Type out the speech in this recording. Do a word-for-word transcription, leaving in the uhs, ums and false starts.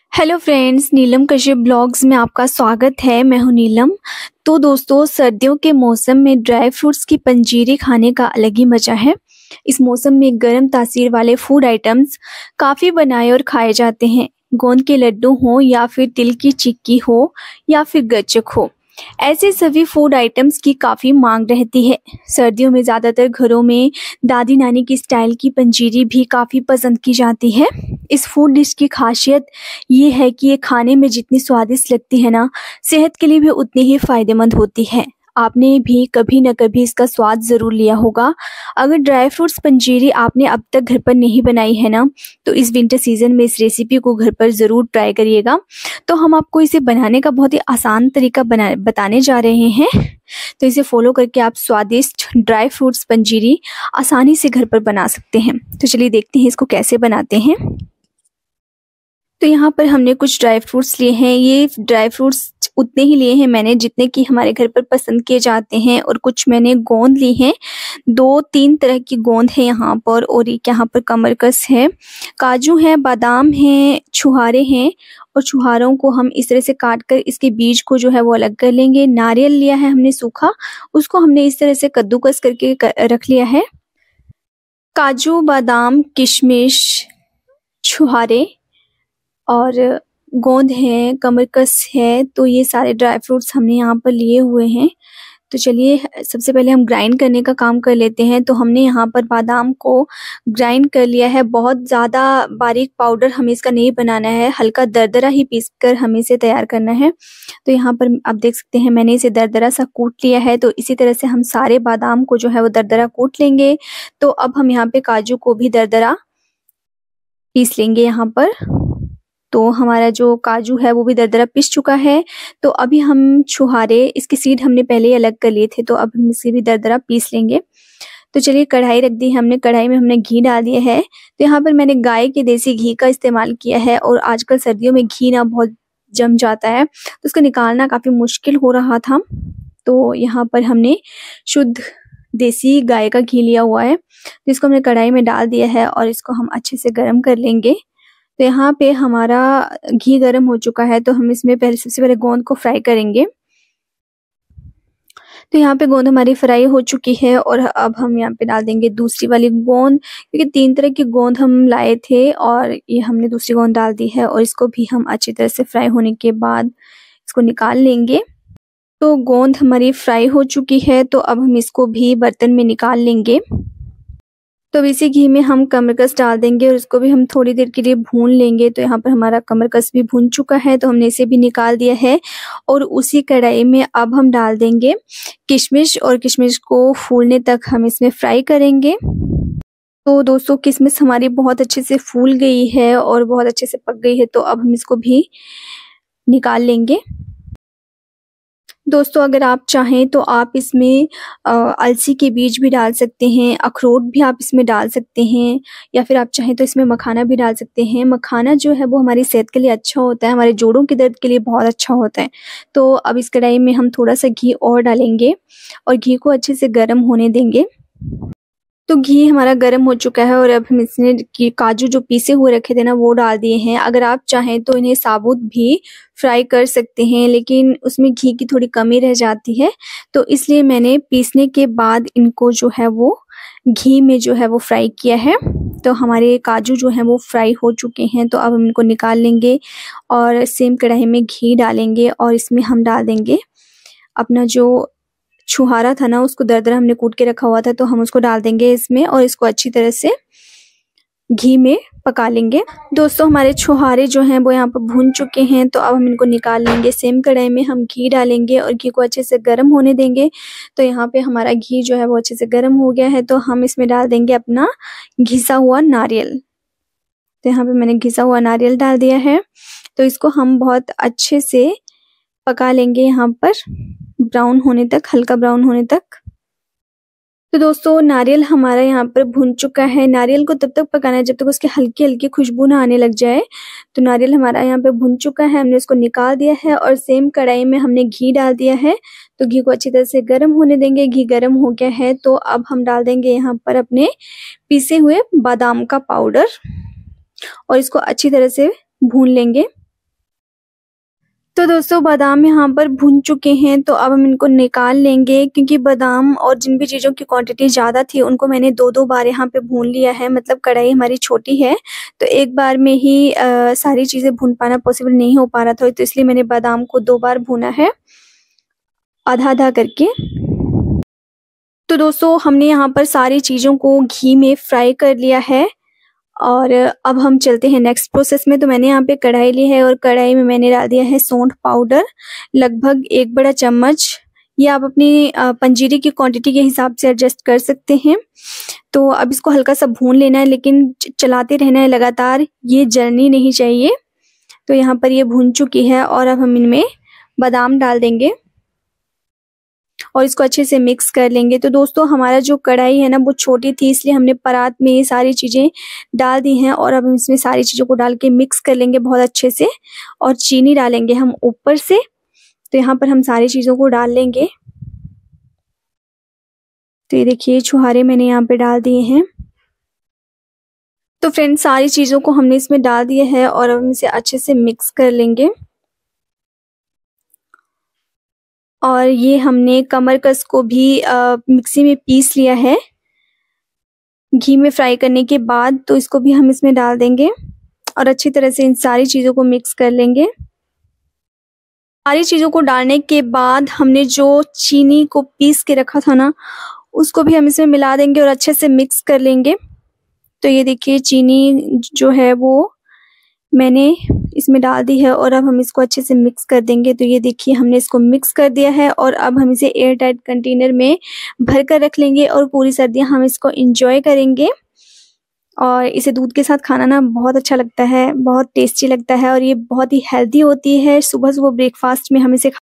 Hello friends, Neelam Kashyap blogs में आपका स्वागत है। मैं हूं नीलम। तो दोस्तों, सर्दियों के मौसम में ड्राई फ्रूट्स की पंजीरी खाने का अलग ही मज़ा है। इस मौसम में गर्म तासीर वाले फूड आइटम्स काफ़ी बनाए और खाए जाते हैं। गोंद के लड्डू हो या फिर तिल की चिक्की हो या फिर गज्जक हो, ऐसे सभी फूड आइटम्स की काफ़ी मांग रहती है। सर्दियों में ज़्यादातर घरों में दादी नानी की स्टाइल की पंजीरी भी काफ़ी पसंद की जाती है। इस फूड डिश की खासियत ये है कि ये खाने में जितनी स्वादिष्ट लगती है ना, सेहत के लिए भी उतनी ही फायदेमंद होती है। आपने भी कभी न कभी इसका स्वाद ज़रूर लिया होगा। अगर ड्राई फ्रूट्स पंजीरी आपने अब तक घर पर नहीं बनाई है ना, तो इस विंटर सीजन में इस रेसिपी को घर पर ज़रूर ट्राई करिएगा। तो हम आपको इसे बनाने का बहुत ही आसान तरीका बना बताने जा रहे हैं। तो इसे फॉलो करके आप स्वादिष्ट ड्राई फ्रूट्स पंजीरी आसानी से घर पर बना सकते हैं। तो चलिए देखते हैं इसको कैसे बनाते हैं। तो यहाँ पर हमने कुछ ड्राई फ्रूट्स लिए हैं। ये ड्राई फ्रूट्स उतने ही लिए हैं मैंने जितने कि हमारे घर पर पसंद किए जाते हैं, और कुछ मैंने गोंद ली हैं। दो तीन तरह की गोंद है यहाँ पर, और एक यहाँ पर कमरकस है, काजू है, बादाम है, छुहारे हैं। और छुहारों को हम इस तरह से काट कर इसके बीज को जो है वो अलग कर लेंगे। नारियल लिया है हमने सूखा, उसको हमने इस तरह से कद्दूकस करके रख लिया है। काजू, बादाम, किशमिश, छुहारे और गोंद है, कमरकस है, तो ये सारे ड्राई फ्रूट्स हमने यहाँ पर लिए हुए हैं। तो चलिए सबसे पहले हम ग्राइंड करने का काम कर लेते हैं। तो हमने यहाँ पर बादाम को ग्राइंड कर लिया है। बहुत ज़्यादा बारीक पाउडर हमें इसका नहीं बनाना है, हल्का दरदरा ही पीस कर हमें इसे तैयार करना है। तो यहाँ पर आप देख सकते हैं मैंने इसे दरदरा सा कूट लिया है। तो इसी तरह से हम सारे बादाम को जो है वो दरदरा कूट लेंगे। तो अब हम यहाँ पे काजू को भी दरदरा पीस लेंगे यहाँ पर। तो हमारा जो काजू है वो भी दरदरा पिस चुका है। तो अभी हम छुहारे, इसके सीड हमने पहले ही अलग कर लिए थे, तो अब हम इसे भी दरदरा पीस लेंगे। तो चलिए कढ़ाई रख दी हमने, कढ़ाई में हमने घी डाल दिया है। तो यहाँ पर मैंने गाय के देसी घी का इस्तेमाल किया है, और आजकल सर्दियों में घी ना बहुत जम जाता है, तो उसको निकालना काफ़ी मुश्किल हो रहा था। तो यहाँ पर हमने शुद्ध देसी गाय का घी लिया हुआ है, तो इसको हमने कढ़ाई में डाल दिया है और इसको हम अच्छे से गर्म कर लेंगे। तो यहाँ पे हमारा घी गर्म हो चुका है, तो हम इसमें पहले सबसे पहले गोंद को फ्राई करेंगे। तो यहाँ पे गोंद हमारी फ्राई हो चुकी है, और अब हम यहाँ पे डाल देंगे दूसरी वाली गोंद, क्योंकि तीन तरह की गोंद हम लाए थे और ये हमने दूसरी गोंद डाल दी है। और इसको भी हम अच्छी तरह से फ्राई होने के बाद इसको निकाल लेंगे। तो गोंद हमारी फ्राई हो चुकी है, तो अब हम इसको भी बर्तन में निकाल लेंगे। तो अब इसी घी में हम कमरकस डाल देंगे और इसको भी हम थोड़ी देर के लिए भून लेंगे। तो यहाँ पर हमारा कमरकस भी भून चुका है, तो हमने इसे भी निकाल दिया है। और उसी कढ़ाई में अब हम डाल देंगे किशमिश, और किशमिश को फूलने तक हम इसमें फ्राई करेंगे। तो दोस्तों, किशमिश हमारी बहुत अच्छे से फूल गई है और बहुत अच्छे से पक गई है, तो अब हम इसको भी निकाल लेंगे। दोस्तों, अगर आप चाहें तो आप इसमें अलसी के बीज भी डाल सकते हैं, अखरोट भी आप इसमें डाल सकते हैं, या फिर आप चाहें तो इसमें मखाना भी डाल सकते हैं। मखाना जो है वो हमारी सेहत के लिए अच्छा होता है, हमारे जोड़ों के दर्द के लिए बहुत अच्छा होता है। तो अब इस कढ़ाई में हम थोड़ा सा घी और डालेंगे और घी को अच्छे से गर्म होने देंगे। तो घी हमारा गर्म हो चुका है, और अब हम इसमें कि काजू जो पीसे हुए रखे थे ना वो डाल दिए हैं। अगर आप चाहें तो इन्हें साबुत भी फ्राई कर सकते हैं, लेकिन उसमें घी की थोड़ी कमी रह जाती है, तो इसलिए मैंने पीसने के बाद इनको जो है वो घी में जो है वो फ्राई किया है। तो हमारे काजू जो हैं वो फ्राई हो चुके हैं, तो अब हम इनको निकाल लेंगे और सेम कढ़ाई में घी डालेंगे और इसमें हम डाल देंगे अपना जो छुहारा था ना, उसको दरदरा हमने कूट के रखा हुआ था, तो हम उसको डाल देंगे इसमें और इसको अच्छी तरह से घी में पका लेंगे। दोस्तों, हमारे छुहारे जो हैं वो यहाँ पर भून चुके हैं, तो अब हम इनको निकाल लेंगे। सेम कढ़ाई में हम घी डालेंगे और घी को अच्छे से गर्म होने देंगे। तो यहाँ पे हमारा घी जो है वो अच्छे से गर्म हो गया है, तो हम इसमें डाल देंगे अपना घिसा हुआ नारियल। तो यहाँ पे मैंने घिसा हुआ नारियल डाल दिया है, तो इसको हम बहुत अच्छे से पका लेंगे यहाँ पर ब्राउन होने तक, हल्का ब्राउन होने तक। तो दोस्तों, नारियल हमारा यहाँ पर भून चुका है। नारियल को तब तक पकाना है जब तक उसकी हल्की हल्की खुशबू ना आने लग जाए। तो नारियल हमारा यहाँ पे भून चुका है, हमने इसको निकाल दिया है और सेम कढ़ाई में हमने घी डाल दिया है। तो घी को अच्छी तरह से गर्म होने देंगे। घी गर्म हो गया है, तो अब हम डाल देंगे यहाँ पर अपने पीसे हुए बादाम का पाउडर और इसको अच्छी तरह से भून लेंगे। तो दोस्तों बादाम यहाँ पर भुन चुके हैं, तो अब हम इनको निकाल लेंगे, क्योंकि बादाम और जिन भी चीज़ों की क्वांटिटी ज़्यादा थी उनको मैंने दो दो बार यहाँ पे भून लिया है। मतलब कढ़ाई हमारी छोटी है तो एक बार में ही आ, सारी चीज़ें भून पाना पॉसिबल नहीं हो पा रहा था, तो इसलिए मैंने बादाम को दो बार भूना है, आधा आधा करके। तो दोस्तों हमने यहाँ पर सारी चीज़ों को घी में फ्राई कर लिया है और अब हम चलते हैं नेक्स्ट प्रोसेस में। तो मैंने यहाँ पे कढ़ाई ली है और कढ़ाई में मैंने डाल दिया है सौंठ पाउडर, लगभग एक बड़ा चम्मच। ये आप अपनी पंजीरी की क्वांटिटी के हिसाब से एडजस्ट कर सकते हैं। तो अब इसको हल्का सा भून लेना है, लेकिन चलाते रहना है लगातार, ये जलनी नहीं चाहिए। तो यहाँ पर ये भून चुकी है और अब हम इनमें बादाम डाल देंगे और इसको अच्छे से मिक्स कर लेंगे। तो दोस्तों हमारा जो कढ़ाई है ना वो छोटी थी, इसलिए हमने परात में ये सारी चीज़ें डाल दी हैं और अब हम इसमें सारी चीज़ों को डाल के मिक्स कर लेंगे बहुत अच्छे से, और चीनी डालेंगे हम ऊपर से। तो यहाँ पर हम सारी चीज़ों को डाल लेंगे। तो ये देखिए छुहारे मैंने यहाँ पे डाल दिए हैं। तो फ्रेंड्स सारी चीज़ों को हमने इसमें डाल दिया है और अब हम इसे अच्छे से मिक्स कर लेंगे। और ये हमने कमरकस को भी आ, मिक्सी में पीस लिया है घी में फ्राई करने के बाद, तो इसको भी हम इसमें डाल देंगे और अच्छी तरह से इन सारी चीज़ों को मिक्स कर लेंगे। सारी चीज़ों को डालने के बाद हमने जो चीनी को पीस के रखा था ना उसको भी हम इसमें मिला देंगे और अच्छे से मिक्स कर लेंगे। तो ये देखिए चीनी जो है वो मैंने इसमें डाल दी है और अब हम इसको अच्छे से मिक्स कर देंगे। तो ये देखिए हमने इसको मिक्स कर दिया है और अब हम इसे एयर टाइट कंटेनर में भर कर रख लेंगे और पूरी सर्दियाँ हम इसको एंजॉय करेंगे। और इसे दूध के साथ खाना ना बहुत अच्छा लगता है, बहुत टेस्टी लगता है और ये बहुत ही हेल्दी होती है। सुबह सुबह ब्रेकफास्ट में हम इसे